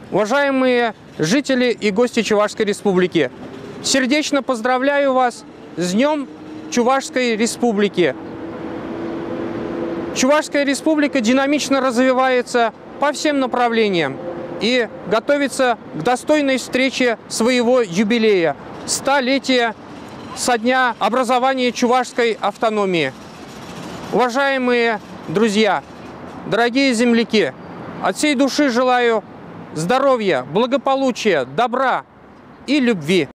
Уважаемые жители и гости Чувашской Республики, сердечно поздравляю вас с Днем Чувашской Республики. Чувашская Республика динамично развивается по всем направлениям и готовится к достойной встрече своего юбилея – 100-летия со дня образования чувашской автономии. Уважаемые друзья, дорогие земляки, от всей души желаю здоровья, благополучия, добра и любви.